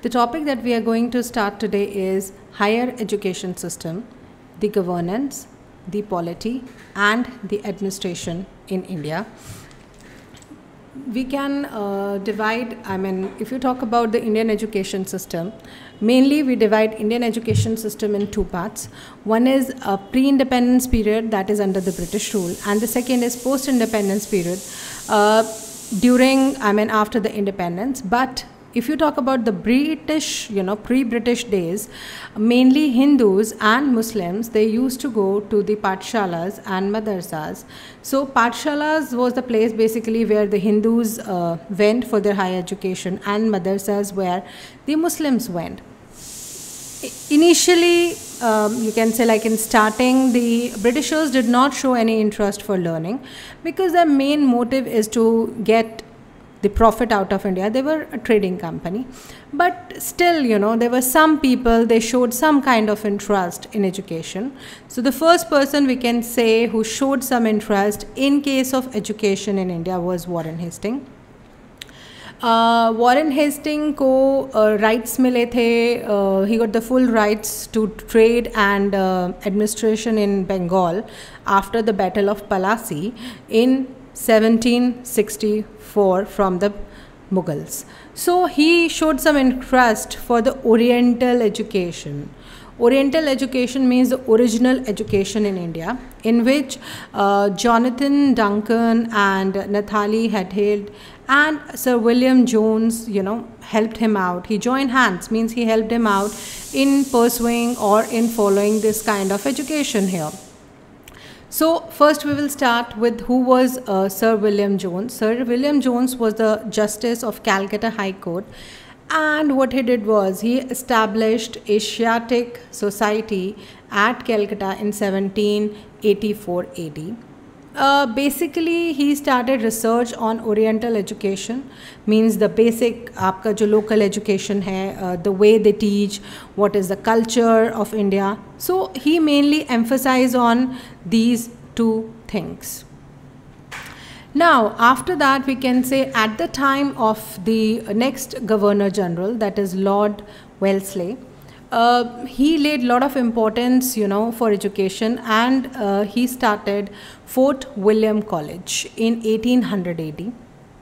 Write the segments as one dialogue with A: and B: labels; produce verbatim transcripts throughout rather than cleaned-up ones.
A: The topic that we are going to start today is higher education system, the governance, the polity and the administration in India. We can uh, divide, I mean, if you talk about the Indian education system, mainly we divide Indian education system in two parts. One is a pre-independence period that is under the British rule, and the second is post-independence period uh, during, I mean, after the independence. But if you talk about the British, you know, pre-British days, mainly Hindus and Muslims, they used to go to the pathshalas and madrasas. So pathshalas was the place basically where the Hindus uh, went for their higher education, and madrasas where the Muslims went. Initially, um, you can say like in starting, the Britishers did not show any interest for learning because their main motive is to get the profit out of India. They were a trading company, but still, you know, there were some people, they showed some kind of interest in education. So the first person we can say who showed some interest in case of education in India was Warren Hastings. Uh, Warren Hastings को uh, rights मिले थे, uh, he got the full rights to trade and uh, administration in Bengal after the Battle of Plassey in seventeen sixty-four from the Mughals. So he showed some interest for the Oriental education. Oriental education means the original education in India, in which uh, Jonathan Duncan and Nathalie had held, and Sir William Jones, you know, helped him out. He joined hands, means he helped him out in pursuing or in following this kind of education here. So first we will start with who was uh, Sir William Jones. Sir William Jones was the Justice of Calcutta High Court, and what he did was he established Asiatic Society at Calcutta in seventeen eighty-four A D. Uh, basically he started research on Oriental education, means the basic आपका जो local education है, uh, the way they teach, what is the culture of India. So he mainly emphasized on these two things. Now after that we can say at the time of the next Governor General, that is Lord Wellesley, Uh, he laid a lot of importance, you know, for education, and uh, he started Fort William College in eighteen hundred A D.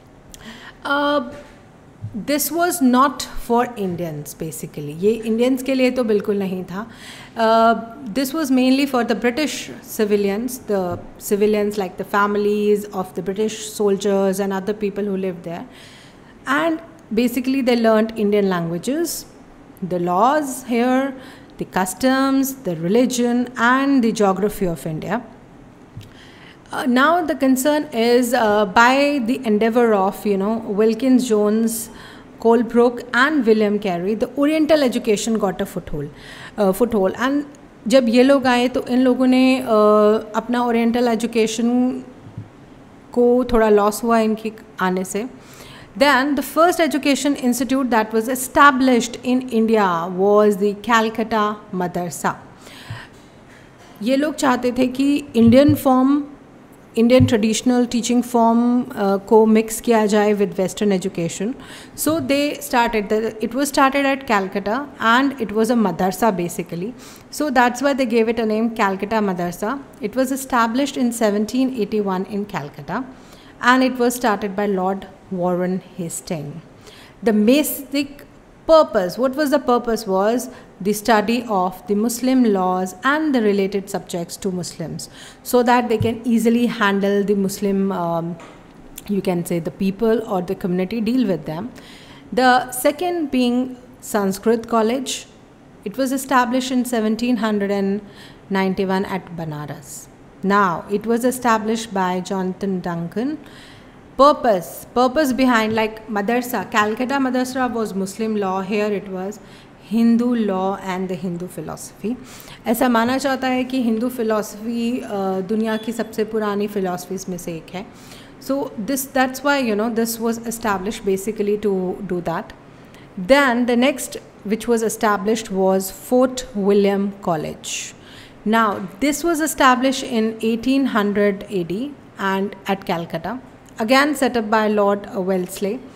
A: Uh, this was not for Indians basically. ये Indians के लिए तो बिल्कुल नहीं था. Uh, this was mainly for the British civilians, the civilians like the families of the British soldiers and other people who lived there. And basically they learned Indian languages, the laws here, the customs, the religion and the geography of India. Uh, now the concern is uh, by the endeavor of, you know, Wilkins Jones, Colebrook and William Carey, the Oriental education got a foothold. Uh, foothold. And जब ये लोग आए तो इन लोगों ने uh, अपना Oriental education को थोड़ा loss हुआ इनके आने से. Then the first education institute that was established in India was the Calcutta Madrasa. ये लोग चाहते थे कि Indian form, Indian traditional teaching form uh, को mix किया जाए with Western education. So they started, the, it was started at Calcutta and it was a madrasa basically. So that's why they gave it a name, Calcutta Madrasa. It was established in seventeen eighty-one in Calcutta, and it was started by Lord Warren Hastings. The basic purpose, what was the purpose was the study of the Muslim laws and the related subjects to Muslims, so that they can easily handle the Muslim, um, you can say the people or the community, deal with them. The second being Sanskrit College. It was established in seventeen ninety-one at Banaras. Now it was established by Jonathan Duncan. Purpose, purpose behind, like Madrasa, Calcutta Madrasa was Muslim law, here it was Hindu law and the Hindu philosophy. ऐसा माना जाता है कि Hindu philosophy uh, दुनिया की सबसे पुरानी philosophies में से एक है. So this, that's why, you know, this was established basically to do that. Then the next which was established was Fort William College. Now this was established in eighteen hundred A D and at Calcutta, again set up by Lord Wellesley.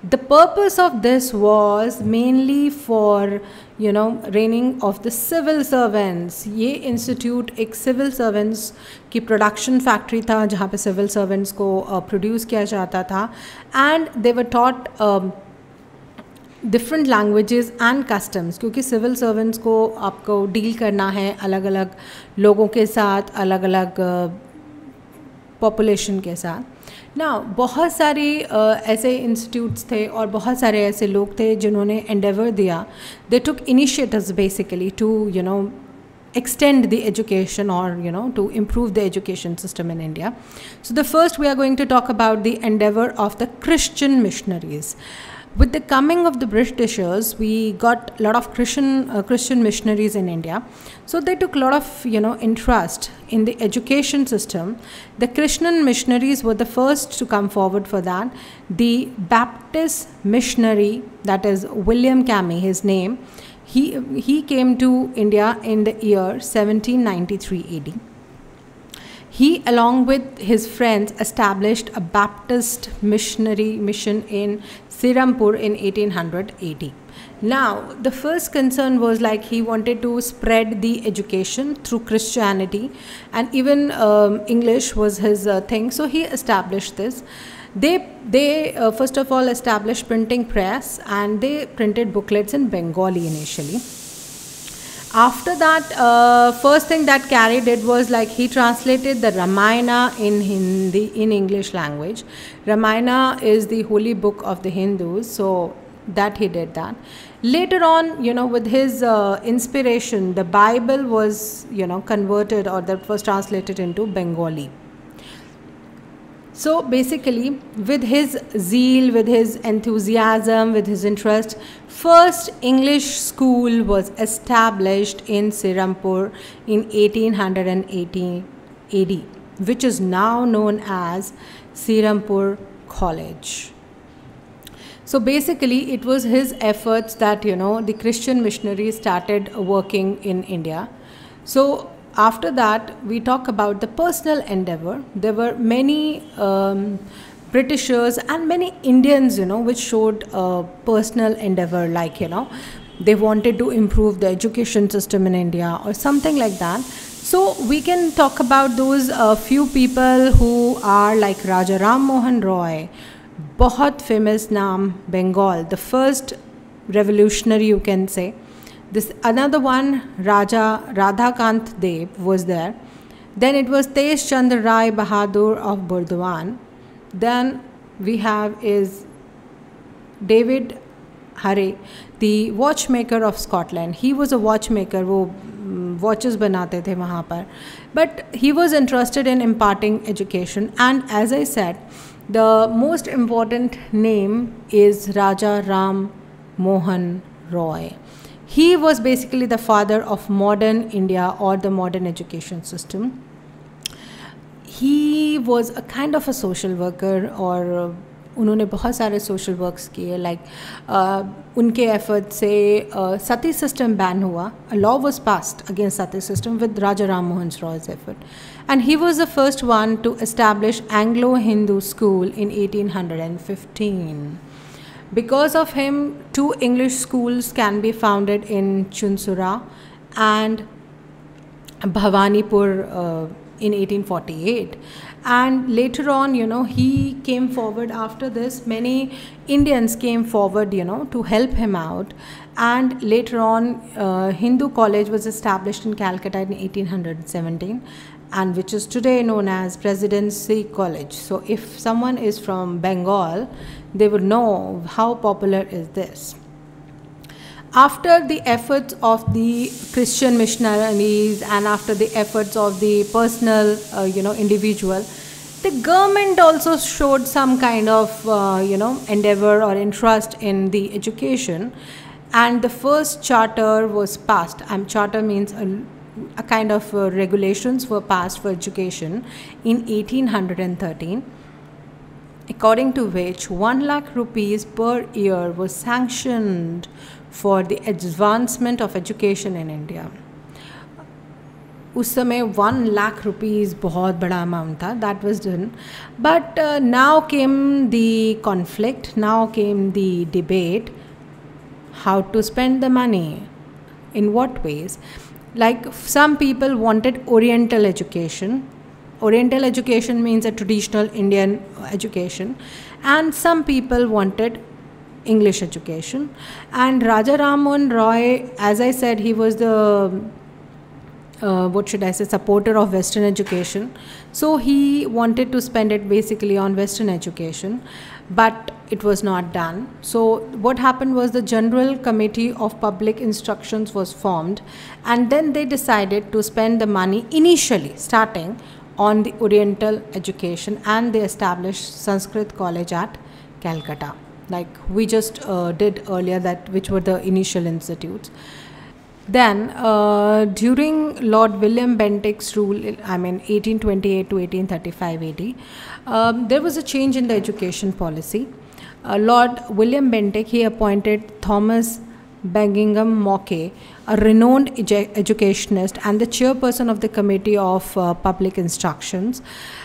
A: The purpose of this was mainly for, you know, reigning of the civil servants. ये institute एक civil servants की production factory था जहाँ पे civil servants को uh, produce किया जाता था, and they were taught um, different languages and customs, क्योंकि civil servants को आपको deal करना है अलग अलग लोगों के साथ, अलग अलग uh, population के साथ. ना बहुत सारी uh, ऐसे इंस्टीट्यूट्स थे और बहुत सारे ऐसे लोग थे जिन्होंने एंडेवर दिया. They took initiatives basically to you know extend the education, or you know to improve the education system in India. So the first we are going to talk about the endeavor of the Christian missionaries. With the coming of the Britishers, we got a lot of Christian uh, Christian missionaries in India. So they took a lot of you know interest in the education system. The Christian missionaries were the first to come forward for that. The Baptist missionary, that is William Camy, his name, he he came to India in the year seventeen ninety-three A D. He, along with his friends, established a Baptist missionary mission in Sirampur in eighteen hundred A D. Now, the first concern was like he wanted to spread the education through Christianity, and even um, English was his uh, thing. So he established this. They, they uh, first of all established printing press, and they printed booklets in Bengali initially. After that, uh, first thing that Cary did was like he translated the Ramayana in Hindi, in English language. Ramayana is the holy book of the Hindus, so that he did that. Later on, you know, with his uh, inspiration, the Bible was, you know, converted, or that was translated into Bengali. So basically, with his zeal, with his enthusiasm, with his interest, first English school was established in Sirampur in eighteen eighty A D, which is now known as Sirampur College. So basically, it was his efforts that, you know, the Christian missionaries started working in India. So after that, we talk about the personal endeavor. There were many um, Britishers and many Indians, you know, which showed a personal endeavor, like, you know, they wanted to improve the education system in India or something like that. So we can talk about those uh, few people who are like Raja Ram Mohan Roy, बहुत famous naam, Bengal, the first revolutionary, you can say. This another one, Raja Radhakant Dev, was there. Then it was Tej Chandra Rai Bahadur of Burdwan. Then we have is David Hare, the watchmaker of Scotland. He was a watchmaker, वो watches बनाते थे वहाँ पर. But he was interested in imparting education, and as I said, the most important name is Raja Ram Mohan Roy. He was basically the father of modern India, or the modern education system. He was a kind of a social worker, और उन्होंने बहुत सारे social works किए. Like uh, उनके efforts से uh, sati system ban हुआ. A law was passed against sati system with Raja Ram Mohan Roy's effort, and he was the first one to establish Anglo-Hindu school in eighteen fifteen. Because of him, two English schools can be founded in Chunsura and Bhawanipur uh, in eighteen forty-eight. And later on, you know, he came forward after this. Many Indians came forward, you know, to help him out. And later on, uh, Hindu College was established in Calcutta in eighteen seventeen, and which is today known as Presidency College. So if someone is from Bengal, they would know how popular is this. After the efforts of the Christian missionaries and after the efforts of the personal, uh, you know, individual, the government also showed some kind of, uh, you know, endeavor or interest in the education. And the first charter was passed. Um, charter means a, a kind of uh, regulations were passed for education in eighteen thirteen. According to which one lakh rupees per year was sanctioned for the advancement of education in India. उस समय one lakh rupees बहुत बड़ा amount था. That was done. But uh, now came the conflict, now came the debate, how to spend the money, in what ways. Like some people wanted Oriental education. Oriental education means a traditional Indian education. And some people wanted English education. And Raja Ram Mohan Roy, as I said, he was the Uh, what should I say, supporter of Western education. So he wanted to spend it basically on Western education, but it was not done. So what happened was the General Committee of Public Instructions was formed, and then they decided to spend the money initially starting on the Oriental education, and they established Sanskrit College at Calcutta, like we just uh, did earlier, that which were the initial institutes. Then, uh, during Lord William Bentinck's rule, I mean eighteen twenty-eight to eighteen thirty-five A D, um, there was a change in the education policy. Uh, Lord William Bentinck, he appointed Thomas Bangingham Mackay, a renowned edu educationist and the chairperson of the Committee of uh, Public Instructions.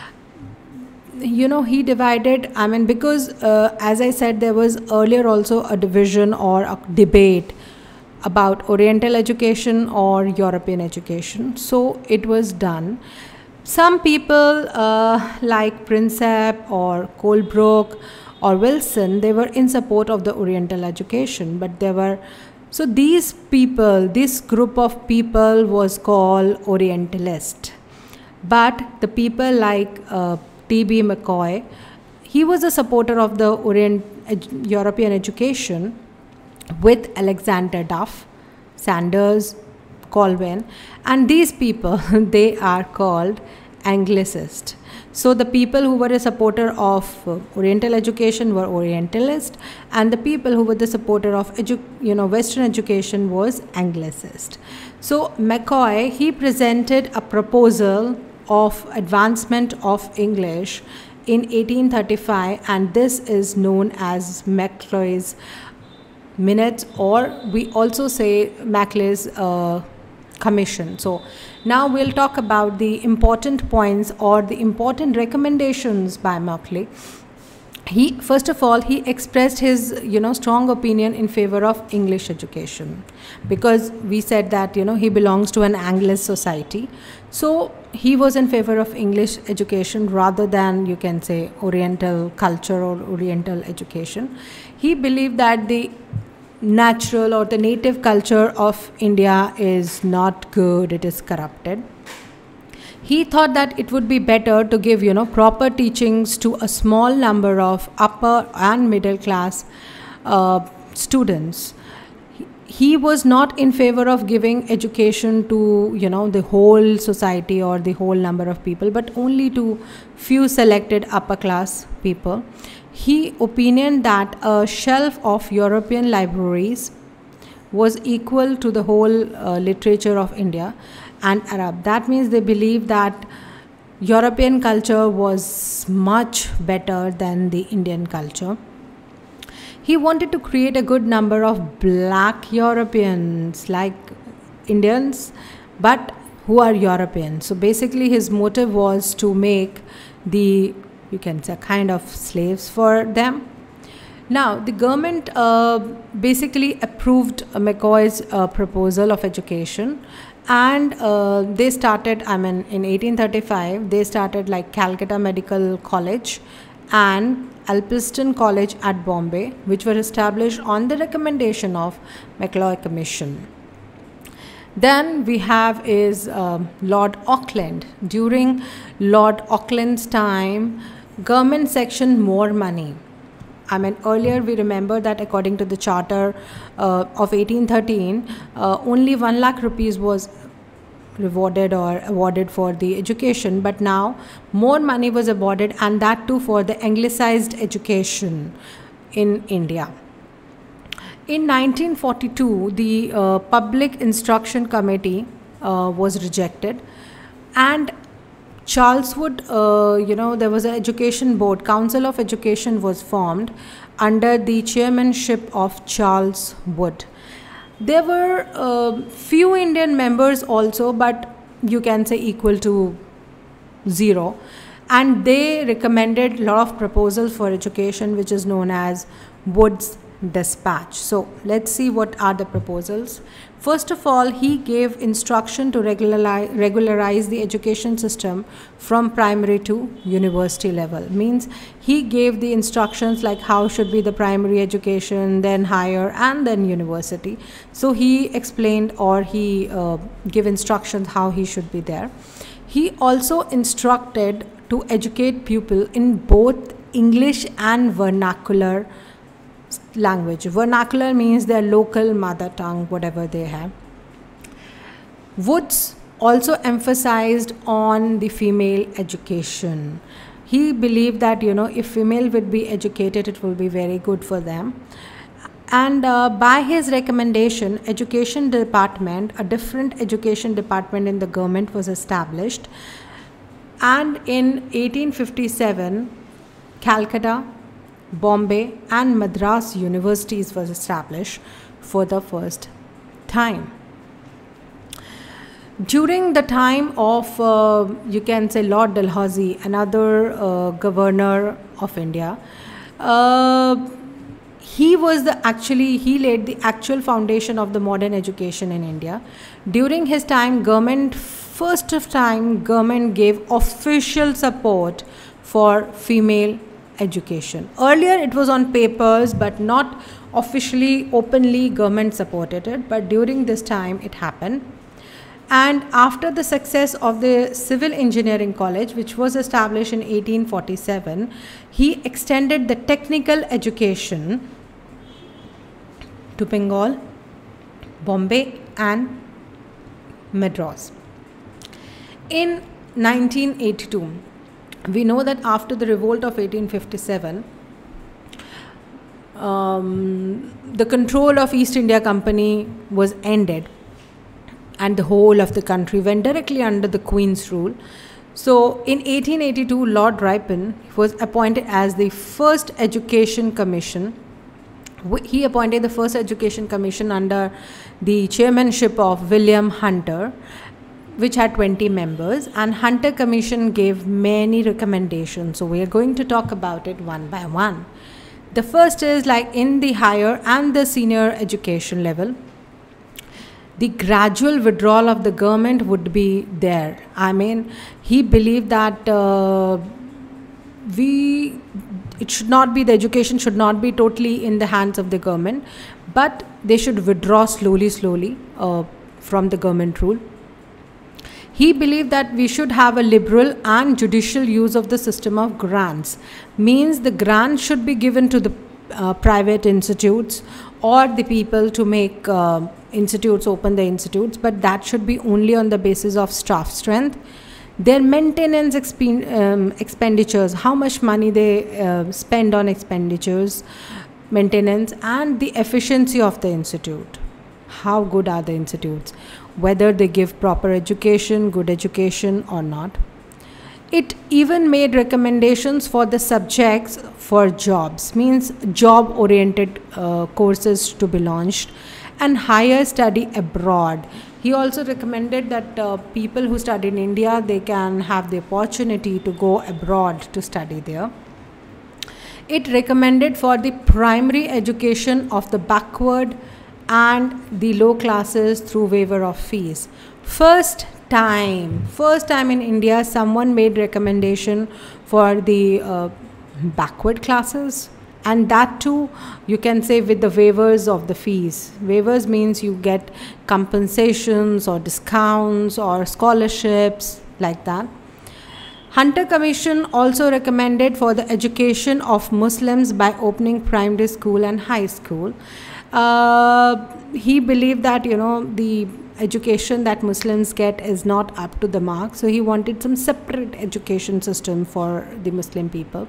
A: You know, he divided, I mean, because uh, as I said, there was earlier also a division or a debate about Oriental education or European education. So it was done. Some people uh, like Prinsep or Colebrook or Wilson, they were in support of the Oriental education, but there were, so these people, this group of people was called Orientalist. But the people like uh, T B McCoy, he was a supporter of the Orient ed European education, with Alexander Duff, Sanders, Colwyn, and these people, they are called Anglicist. So the people who were a supporter of uh, Oriental education were Orientalist, and the people who were the supporter of edu you know Western education was Anglicist. So McCoy, he presented a proposal of advancement of English in eighteen thirty-five, and this is known as Macaulay's Minutes, or we also say Macaulay's uh, Commission. So now we'll talk about the important points or the important recommendations by Macaulay. He, first of all, he expressed his, you know, strong opinion in favor of English education, because we said that, you know, he belongs to an Anglist society. So he was in favor of English education rather than, you can say, Oriental culture or Oriental education. He believed that the natural or the native culture of India is not good, it is corrupted. He thought that it would be better to give, you know, proper teachings to a small number of upper and middle class uh, students. He, he was not in favor of giving education to, you know, the whole society or the whole number of people, but only to few selected upper class people. He opined that a shelf of European libraries was equal to the whole uh, literature of India and Arab. That means they believe that European culture was much better than the Indian culture. He wanted to create a good number of black Europeans like Indians, but who are Europeans. So basically his motive was to make the, you can say, kind of slaves for them. Now, the government uh, basically approved uh, McCoy's uh, proposal of education, and uh, they started, I mean, in eighteen thirty-five, they started like Calcutta Medical College and Alpiston College at Bombay, which were established on the recommendation of Macaulay Commission. Then we have is uh, Lord Auckland. During Lord Auckland's time, government sectioned more money. I mean, earlier we remember that according to the charter uh, of eighteen thirteen, uh, only one lakh rupees was rewarded or awarded for the education, but now more money was awarded, and that too for the anglicized education in India. In nineteen forty-two, the uh, Public Instruction Committee uh, was rejected, and Charles Wood, uh, you know, there was an education board, Council of Education was formed under the chairmanship of Charles Wood. There were uh, few Indian members also, but you can say, equal to zero. And they recommended a lot of proposals for education, which is known as Wood's Dispatch. So let's see what are the proposals. First of all, he gave instruction to regularize, regularize the education system from primary to university level. Means he gave the instructions like how should be the primary education, then higher, and then university. So he explained, or he uh, gave instructions how he should be there. He also instructed to educate pupil in both English and vernacular language. Vernacular means their local mother tongue, whatever they have. Woods also emphasized on the female education. He believed that, you know, if female would be educated, it will be very good for them. And uh, by his recommendation, education department, a different education department in the government was established. And in eighteen fifty-seven, Calcutta, Bombay and Madras universities was established for the first time. During the time of, uh, you can say, Lord Dalhousie, another uh, governor of India, uh, he was the actually, he laid the actual foundation of the modern education in India. During his time, government, first of time, government gave official support for female education. Earlier it was on papers, but not officially, openly government supported it, but during this time it happened. And after the success of the Civil Engineering College, which was established in eighteen forty-seven, he extended the technical education to Bengal, Bombay and Madras. In nineteen eighty-two, we know that after the revolt of eighteen fifty-seven, um, the control of East India Company was ended and the whole of the country went directly under the Queen's rule. So in eighteen eighty-two, Lord Ripon was appointed as the first education commission. He appointed the first education commission under the chairmanship of William Hunter, which had twenty members, and Hunter Commission gave many recommendations. So we are going to talk about it one by one. The first is like in the higher and the senior education level, the gradual withdrawal of the government would be there. I mean, he believed that uh, we, it should not be, the education should not be totally in the hands of the government, but they should withdraw slowly, slowly uh, from the government rule. He believed that we should have a liberal and judicial use of the system of grants. Means the grants should be given to the uh, private institutes or the people to make uh, institutes, open the institutes, but that should be only on the basis of staff strength. Their maintenance exp um, expenditures, how much money they uh, spend on expenditures, maintenance, and the efficiency of the institute. How good are the institutes? Whether they give proper education, good education or not. It even made recommendations for the subjects for jobs, means job-oriented uh, courses to be launched, and higher study abroad. He also recommended that uh, people who study in India, they can have the opportunity to go abroad to study there. It recommended for the primary education of the backward and the low classes through waiver of fees. First time, first time in India, someone made recommendation for the uh, backward classes, and that too, you can say, with the waivers of the fees. Waivers means you get compensations or discounts or scholarships like that. Hunter Commission also recommended for the education of Muslims by opening primary school and high school. Uh, he believed that, you know, the education that Muslims get is not up to the mark, so he wanted some separate education system for the Muslim people.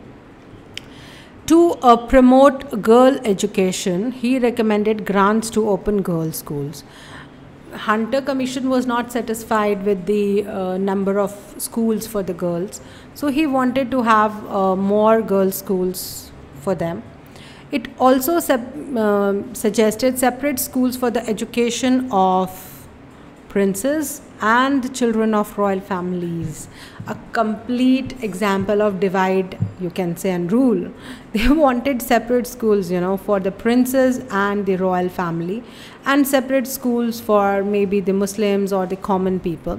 A: To uh, promote girl education, he recommended grants to open girls' schools. Hunter Commission was not satisfied with the uh, number of schools for the girls, so he wanted to have uh, more girls' schools for them. It also uh, suggested separate schools for the education of princes and children of royal families. A complete example of divide, you can say, and rule. They wanted separate schools, you know, for the princes and the royal family, and separate schools for maybe the Muslims or the common people.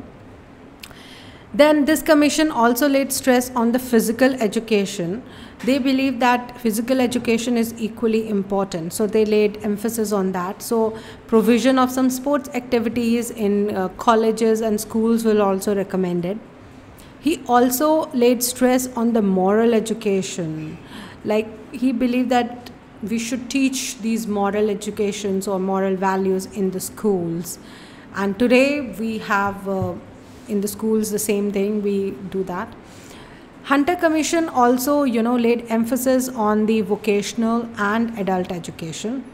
A: Then this commission also laid stress on the physical education. They believe that physical education is equally important, so they laid emphasis on that. So provision of some sports activities in uh, colleges and schools will also recommended. He also laid stress on the moral education. Like, he believed that we should teach these moral educations or moral values in the schools. And today we have uh, in the schools the same thing, we do that. Hunter Commission also, you know, laid emphasis on the vocational and adult education,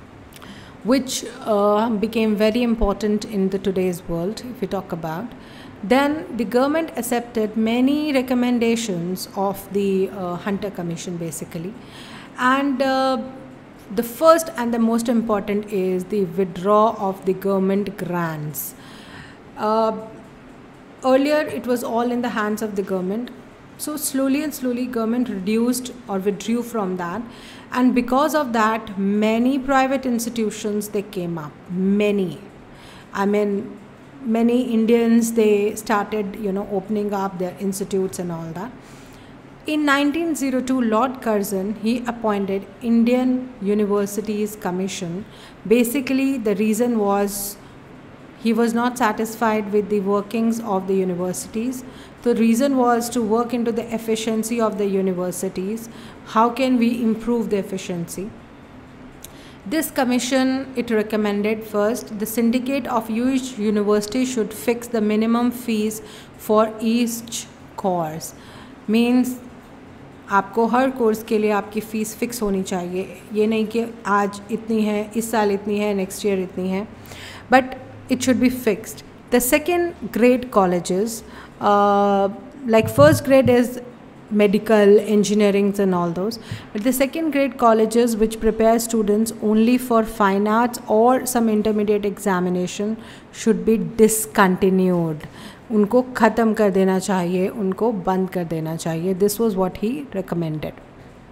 A: which uh, became very important in the today's world, if we talk about. Then the government accepted many recommendations of the uh, Hunter Commission basically. And uh, the first and the most important is the withdrawal of the government grants. Uh, earlier it was all in the hands of the government. So slowly and slowly government reduced or withdrew from that. And because of that, many private institutions, they came up. Many. I mean, many Indians, they started, you know, opening up their institutes and all that. In nineteen oh two, Lord Curzon, he appointed Indian Universities Commission. Basically, the reason was he was not satisfied with the workings of the universities. The reason was to work into the efficiency of the universities. How can we improve the efficiency? This commission, it recommended first, the syndicate of each university should fix the minimum fees for each course. Means आपको हर course के लिए आपकी fees fix होनी चाहिए. ये नहीं कि आज इतनी है, इस साल इतनी है, नेक्स्ट ईयर इतनी है, but it should be fixed. The second grade colleges, uh, like first grade is medical, engineering and all those, but the second grade colleges which prepare students only for fine arts or some intermediate examination should be discontinued. उनको ख़त्म कर देना चाहिए, उनको बंद कर देना चाहिए. This was what he recommended.